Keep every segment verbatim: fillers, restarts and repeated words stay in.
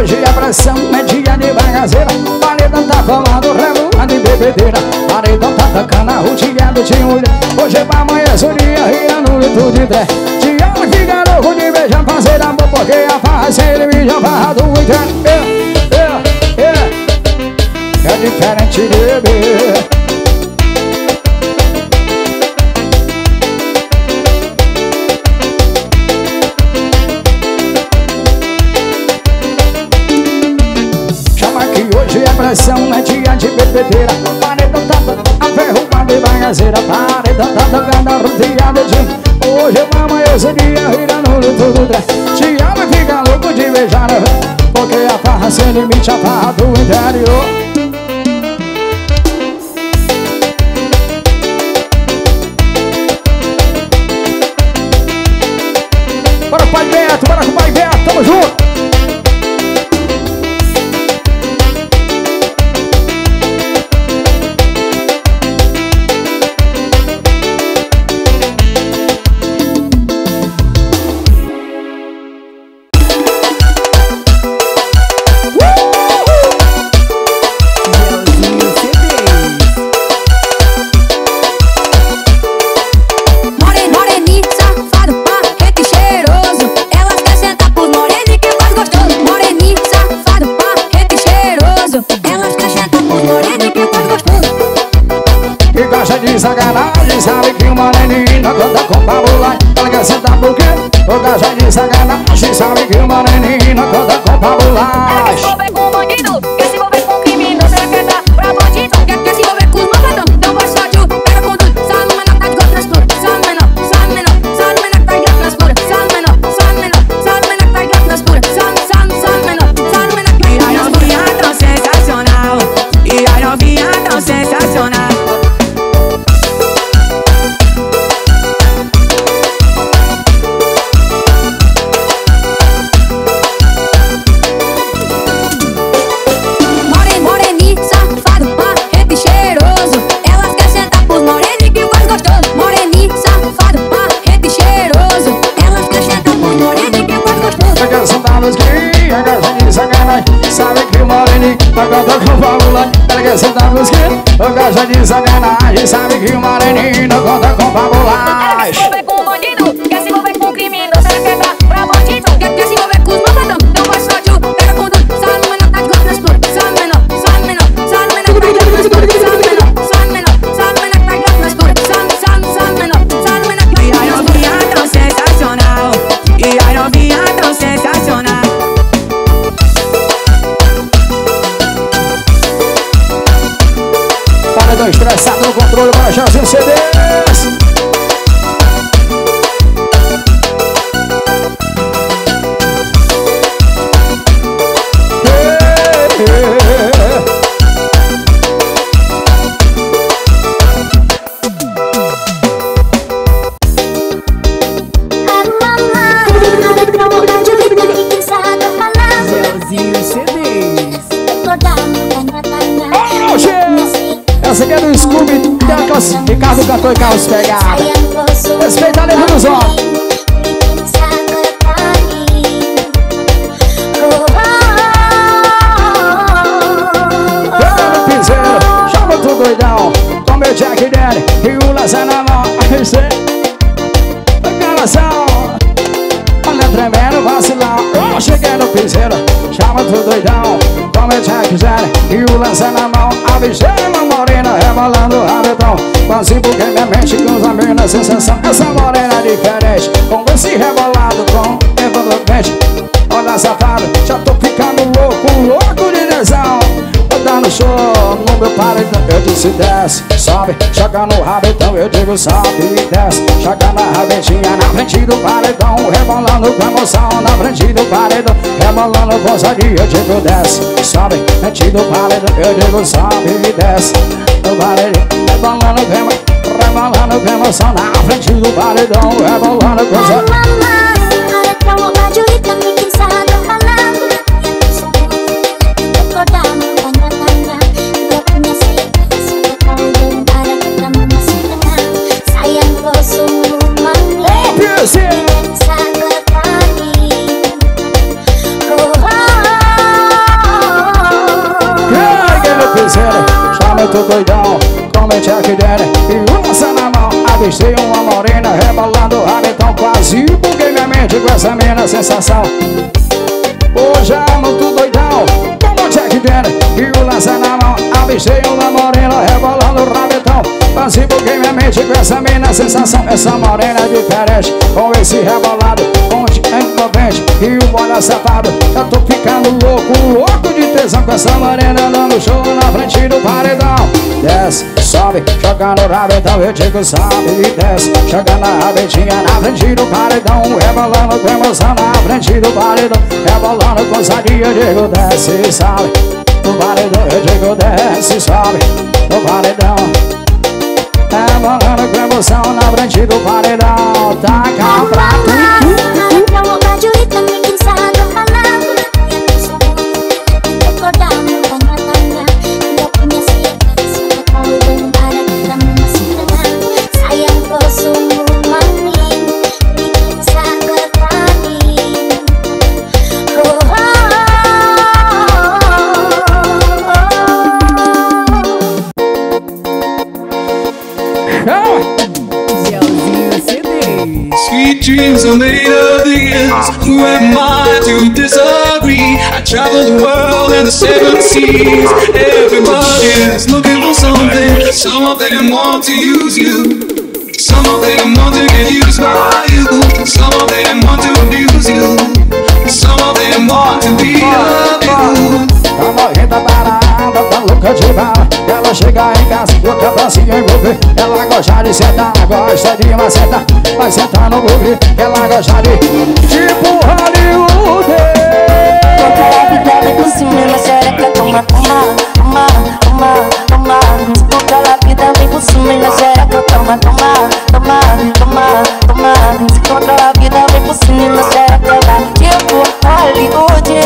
hoje a pressão é dia de bagaceira. Paredão tá falando, rebolando em bebedeira. Paredão tá tacando a rodeada de mulher. Hoje é pra amanhecer o dia, riando no litro de tré. De homem fica louco de beijar, fazer amor, porque a farra sem ele me já farra do inferno. É, é, é, é diferente de beber. Hoje é pressão, é dia de bebedeira. Paredão tá a ferrugada e bagaceira. Paredão tá tocando a rodeada de hoje é pra amanhecer dia, virando no tudo trás. Te ama e fica louco de beijar, porque a farra sem limite, a farra do interior. Bora com o Pai Beto, bora com o Pai Beto, tamo junto. Sacanagem, sabe que uma menina canta com pabulagem. Ela quer sentar por quê? O gajo de sacanagem, sabe que uma menina canta com pabulagem. Ela quer se envolver com bandido, quer se envolver com criminoso. Ela quer dar pra bandido, quer, quer se envolver com os malvadão. Então vai só de um, pega com tudo. Só no menor tá de golpe nas puras. Só no menor, só no menor, só no menor tá de golpe nas puras. Só no menor, só no menor, só no menor tá de golpe nas puras. Só no, só no, só no menor, só no menor. E a novinha tão sensacional, e a novinha tão sensacional. Sabe que o moreninho canta com pabulagem. Ela quer sentar no esquina, o gajo de sacanagem. Sabe que o moreninho canta com pabulagem. Ela quer se envolver com bandido, quer se envolver com criminoso. Ela quer dar pra bandido, quer, quer se envolver com os malvadão. Então vai só de um, pega com tudo. Só no menor tá de golpe nas puras. Só no menor, só no menor, só no menor tá de golpe nas puras. Só no menor, só no menor, só no menor tá de golpe nas puras. Só no, só no, só no menor, só no menor. E a novinha tão sensacional, e a novinha tão sensacional. Paredão estressado no controle, bora Jazinho C Ds. Essa aqui é do Scooby, Ricardo cantou e Carlos pegada. Respeita a letra dos homens. Pega no piseiro, chama tudo doidão. Com meu Jack Daddy e o laço na mão. Calação, olha tremendo vacilão. Eu cheguei no piseiro, chama tudo doidão. Com meu Jack Daddy e o laço na mão. A bichema morena rebolando o rabetão. Quase porque minha mente cruza a mesma sensação. Essa morena diferente, com esse rebolado com envolvente. Olha safado, já tô ficando louco, louco de tesão. Eu dando show no meu paredão, eu disse desce, sobe, joga no rabetão, eu digo sobe e desce. Joga na rabetinha na frente do paredão, rebolando com emoção na frente do paredão. Rebolando com ousadia, eu digo desce, sobe, frente do paredão, eu digo sobe e desce. No paredão, rebolando com emoção, rebolando com emoção na frente do paredão, rebolando com ousadia. muito doidão, como é Jack Danny e o lança na mão. Avistei uma morena rebolando o rabetão, quase buguei minha mente com essa mina sensação. Hoje é muito doidão, como Jack Danny e o lança na mão. Avistei uma morena rebolando o rabetão, quase buguei minha mente com essa mina sensação. Essa morena é diferente, com esse rebolado, com o envolvente e o bola safado. Já tô ficando louco, louco de tesão com essa morena dando show na frente do paredão. Desce, sobe, jogando o rabetão, eu digo sobe e desce, jogando a rabetinha na frente do paredão, rebolando com emoção na frente do paredão, rebolando com sadia, eu digo desce e sobe no paredão, eu digo desce e sobe no paredão, rebolando com emoção na frente do paredão. Taca pra tu. Na vontade eu também cansado falando. Eu sou muito acordado, tanga tanga. Eu conheci a pessoa com o para que tá numa cidade. Saia um poço no maninho, me cansado pra mim. Oh, oh, Sweet dreams are made of these. Who am I to disagree? I travel the world and the seven seas. Everybody is looking for something. Some of them want to use you. Some of them want to get used by you. Some of them want to abuse you. Some of them want to be of you. Tá morrendo parada, tá louca de bala. Ela chega em casa, louca pra se envolver. Ela gosta de sentar, gosta de macetar. Vai sentar no bugre, ela gosta de tipo Hollywood. contra a vida, vem por cima na xereca. Toma, toma, toma, toma, toma. Contra a vida, vem por cima na xereca. Toma, toma, toma, toma, toma. Contra a vida, vem por cima na xereca. Vai tipo Hollywood.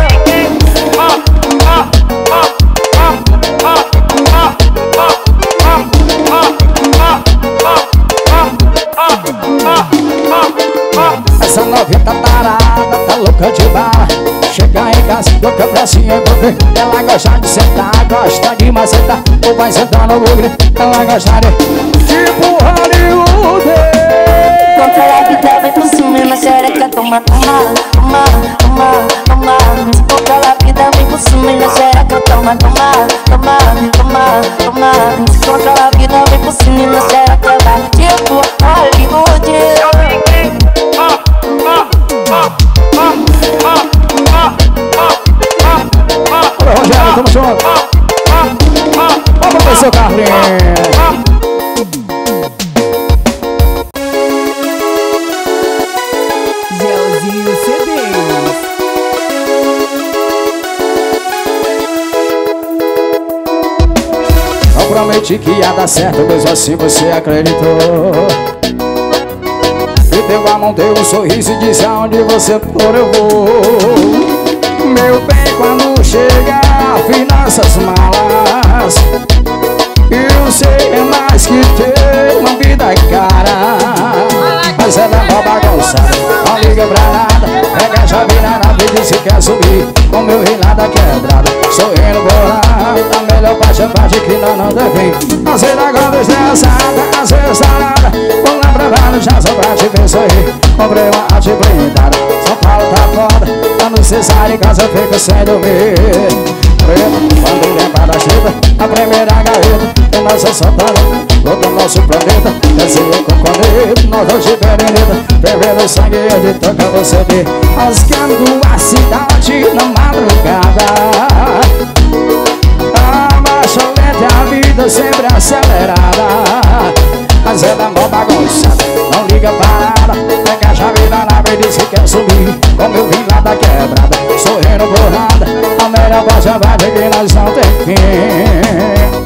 Essa novinha tá parada, tá louca de bala. Chega em casa, louca pra se envolver. Ela gosta de sentar, gosta de macetar. Ou vai sentar no bugre, ela gosta de tipo Hollywood. Contra a vida, vem por cima na xereca. Toma, toma, toma, toma, toma. Contra a vida, vem por cima na xereca. Toma, toma, toma, toma, toma. Contra a vida, vem por cima na xereca. Vai tipo Hollywood. Olha, Rogério, tamo junto. Vamos pro seu Carlinhos. Gelzinho C Ds. Eu prometi que ia dar certo, mesmo assim você acreditou. Me deu a mão, deu um sorriso e disse aonde você for eu vou. Meu bem, quando chega, finanças malas. Eu sei é mais que ter uma vida cara. Mas ela é mó bagunçada, não liga pra nada. Pega a chave na nave e disse que quer subir com meu rei nada quebrado. Sorrindo bolado, a melhor parte é parte que nós não devemos. Você da agora estressada, às vezes sarada. Vou lá pra lá no chão só pra te ver sorrir. Comprei uma arte blindada, São Paulo tá foda. Quando cê sai de casa eu fico sem dormir. Preto, quando lembra da chuva, a primeira gaveta. O nosso soltando, todo o nosso planeta. Desce eu com condeito, nós dois de bereneta. Bebendo sangue de toca você vê. Rasgando a cidade na madrugada. A marcha lenta é a vida sempre acelerada. Mas ela é mó bagunçada, não liga para nada. Pega a chave da nave e diz que quer subir como eu vim lá da quebrada. Sorrindo borrada, a melhor parte vai ver que nós não tem fim.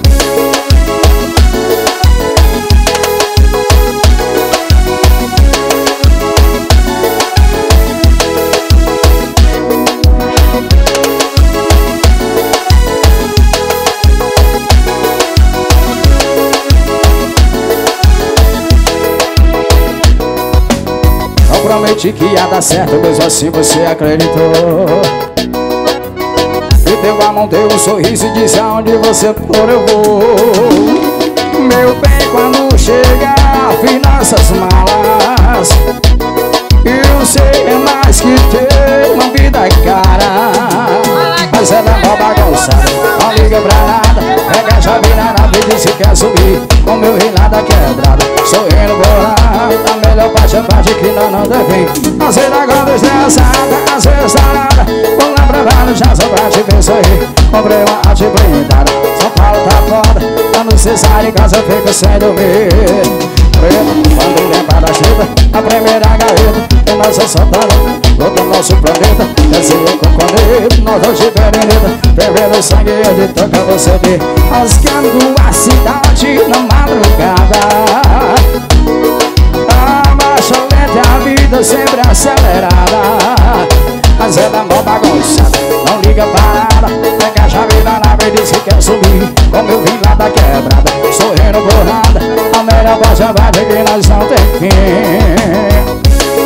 Prometi que ia dar certo, mesmo assim você acreditou. Me deu a montei um sorriso e disse aonde você for eu vou. Meu bem, quando chegar, fiz nossas malas. Eu sei é mais que ter uma vida cara. Mas ela é mó bagunçada, não liga pra nada. Pega a chave na nave e disse que quer subir com meu reinado quebrado. Sorrindo bolado, a melhor parte é parte que nós não devemos. Você tá quando estressada, às vezes tá nada. Vou lá pra vários já só pra te ver sorrir. Comprei uma arte blindada, São Paulo tá foda. Quando cê sai de casa fica sem dormir. Preto, quando lembra da chuva, a primeira gaveta tem nossa soltada, todo nosso planeta. Descia com condeiro, nós dois de bereneta. Fervendo sangue de toca você ver. Rasgando a cidade na madrugada. A marcha lenta é a vida sempre acelerada. Mas ela é mó bagunçada, não liga para nada. Pega a chave da nave e diz que quer subir com meu vinho lá da quebrada. Sorrindo borrada, a melhor parte vai ver que nós não tem fim.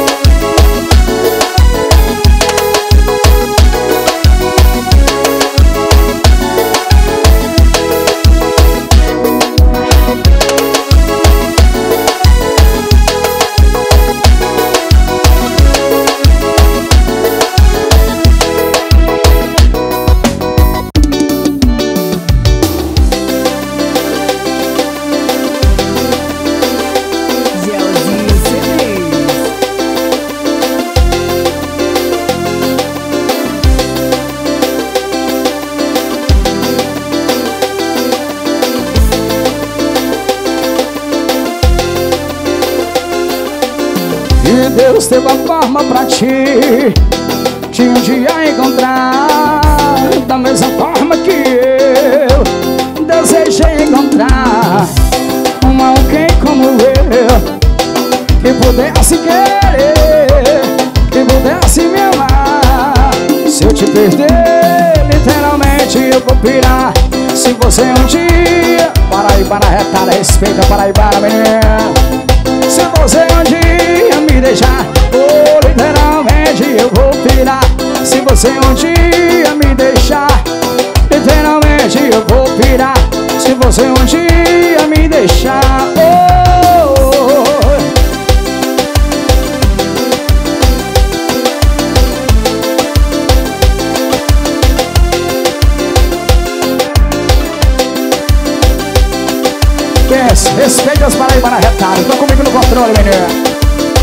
Deus teve a forma pra ti de um dia encontrar da mesma forma que eu desejei encontrar um alguém como eu, que pudesse querer, que pudesse me amar. Se eu te perder, literalmente eu vou pirar. Se você um dia Paraibana retada, respeita Paraibana, menina. Se você um dia me deixar, oh, literalmente eu vou pirar. Se você um dia me deixar, literalmente eu vou pirar. Se você um dia me deixar, oh, oh, oh. Yes, respeite os Paraibana retados. Tô comigo no controle, menino.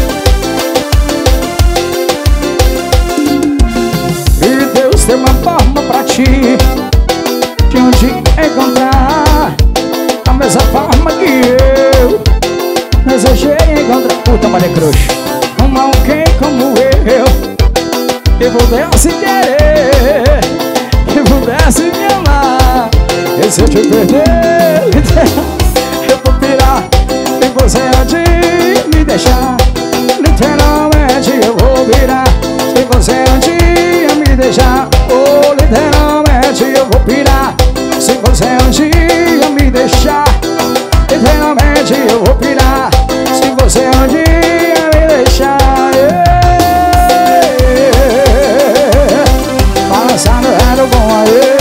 E Deus tem uma forma pra ti de um dia encontrar da mesma forma que eu desejei encontrar. Puta, Maria Cruz, um alguém como eu, que pudesse querer, que pudesse me amar. E se eu te perder, eu vou pirar. Se você um dia me deixar, literalmente eu vou virar. Se você um dia me deixar, oh, literalmente eu vou pirar. Se você um dia me deixar, literalmente eu vou pirar. Se você um dia me deixar, yeah, yeah. Balançando era bom aí.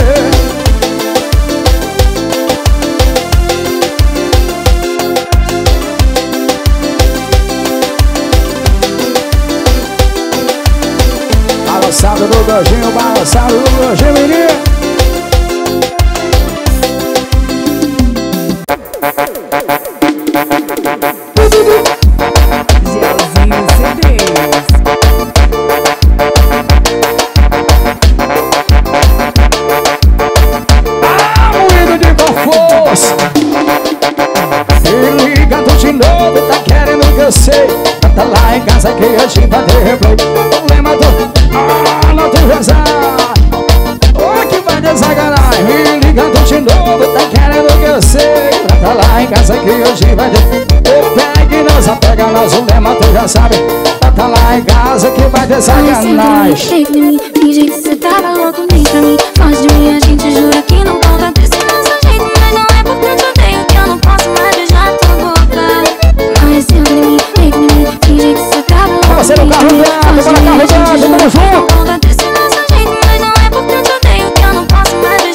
Balançado do gordinho, balançado do gordinho, menino. Ah, moído de conforto. E ligando de novo, tá querendo que eu sei. Tá lá em casa que a gente vai ter replay. Problema do... Ah, não tu rezar, oh, que vai desagradar. Me ligando de novo, tá querendo que eu sei. Tá lá em casa que hoje vai ter. Eu pego e nós apega, nós o lema tu já sabe. Tá lá em casa que vai ter sacanagem. Finge de mim, finge que cê tava louco, nem pra mim. Foge de mim, a gente jura que não volta desse nosso jeito. Mas não é porque eu te odeio que eu não posso mais beijar tua boca. Mas senta em mim, deita em mim, finge que cê tava louco. Você no carro dela, bora carro dela, tamo junto. Desse nosso jeito, mas não é porque eu te odeio que eu não posso mais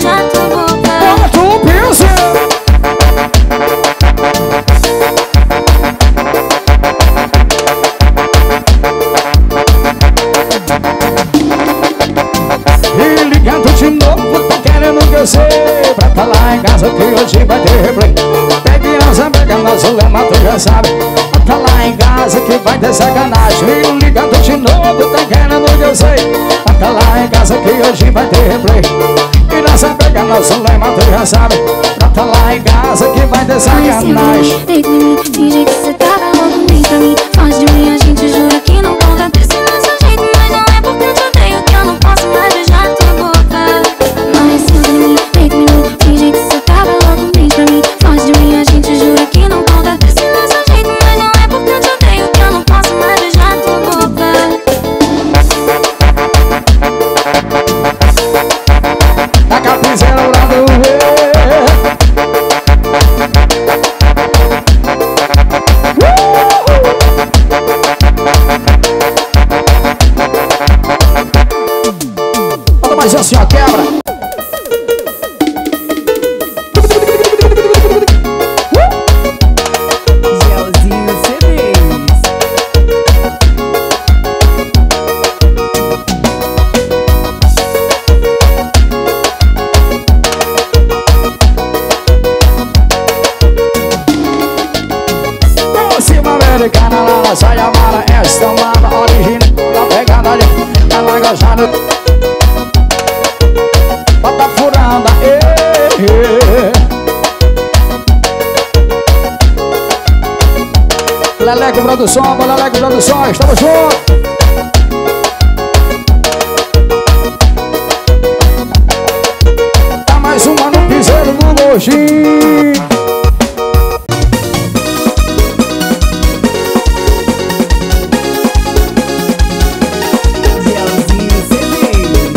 casa que hoje vai ter replay. Pegue criança, pega nosso lema, tu já sabe. Tá lá em casa que vai ter sacanagem. E não liga tu de novo, tá querendo que eu sei. Tá lá em casa que hoje vai ter replay. Criança, pega nosso lema, tu já sabe. Tá lá em casa que vai ter sacanagem. Deita em mim, finge que cê tava louco, vem pra mim. Faz de mim, a gente jura que não conta. Desse nosso jeito, mas não é porque eu te odeio que eu não posso mais beijar tua boca. Mas senta em mim, deita em mim, finge que cê tava louco, vem pra mim. Faz de mim, a gente jura que não conta. Desse nosso jeito, mas não é porque eu te odeio que eu não posso mais beijar tua boca. A capizeira lá do V. Mas assim, ó, quebra. Gelzinho C Ds. Cima americana lá na saia mara. Esta mala original da pegada ali. Ela engajada. Bota furanda, eh, eh. Leleco Produção, Leleco Produção, estamos juntos. Tá mais uma no piseiro do Lojinho. Gelzinho C Ds.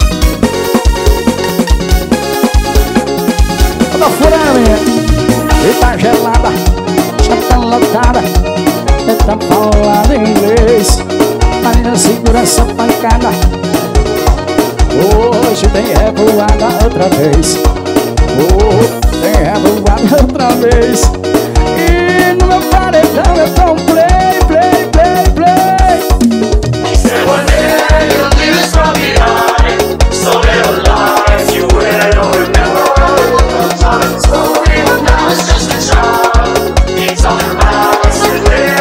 Toda furanda, e tá gelada, já tá lotada. Tá falando inglês, Marina segura essa pancada. Hoje tem revoada outra vez. Oh, tem revoada outra vez. E no meu paredão eu tô um play, play, play, play. Said one day you'll leave us from behind. So little life you will don't remember. Time slowly, but now it's just a child. It's all about to live.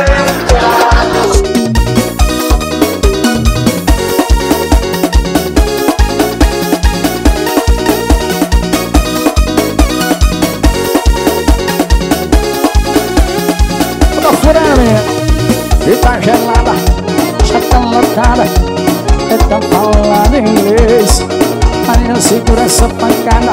Toda furanda, e tá gelada, já tá lotada. E tá falando inglês, Marina segura essa pancada.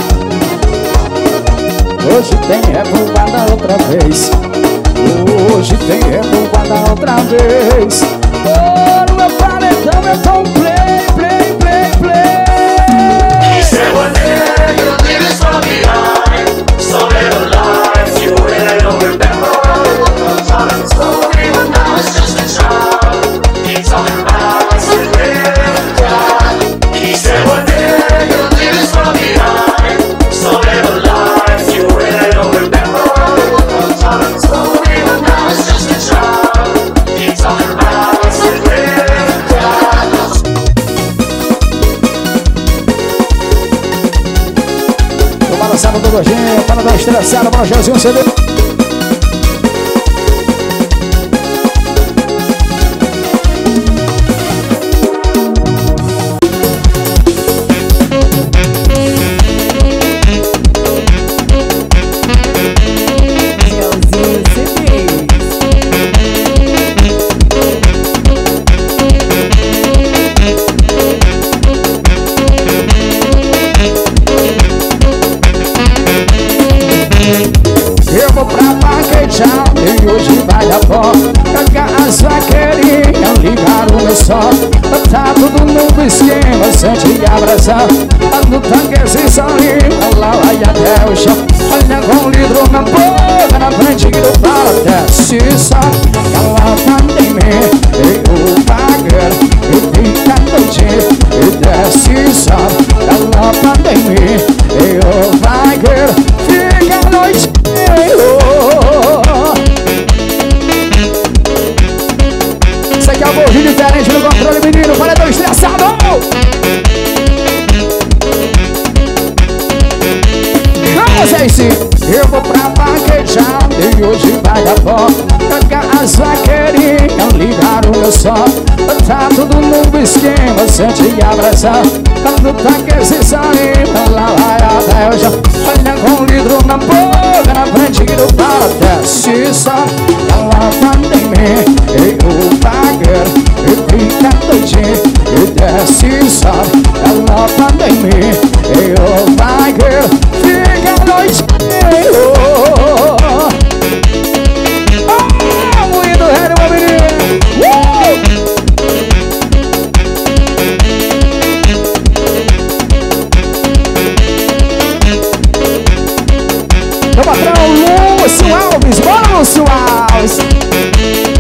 Hoje tem revoada outra vez. Hoje tem revoada outra vez. Oh, no meu paredão eu tô um play, play, play, play. Said one day you'll leave us from behind. So little life you will don't remember. Time slowly, but now it's just a child. It's all about to live. He said one day you'll leave us from behind. So little life you will don't remember. Time slowly, but now it's just a child. It's all about to live. Tô balançando do Lojinho, para dar estressada, para o Gelzinho C D. Gelzinho C Ds. Eu vou pra vaquejão e hoje vai dar pó. Pegar as vaqueirinhas, ligar o meu sol. Tá tudo no esquema, sente e abraçar. No tanque esse solinho, lá vai até o chão. Olha com litro na boca, na frente do para desce só. Ela manda em mim, eu vagueiro. E fica doidinho, e desce só. Ela manda em mim, eu vagueiro. Fica a noite. Isso aqui é um gordinho diferente no controle, menino. Paredão estressado. Vamos, Zé Stacy, eu vou pra vaquejada e hoje vai dar bom. As vaqueirinhas ligaram o meu som. Tá tudo no esquema, sente a pressão. Quando tá que se sanima, lá vai até o chão. Olha com um litro na boca, na frente do pau. Desce só, ela manda em mim. E o vaqueiro, e fica doidinho. E desce só, ela manda em mim. E o vaqueiro, fica doidinho. Meu patrão, Lúcio Alves, bora Lúcio Alves.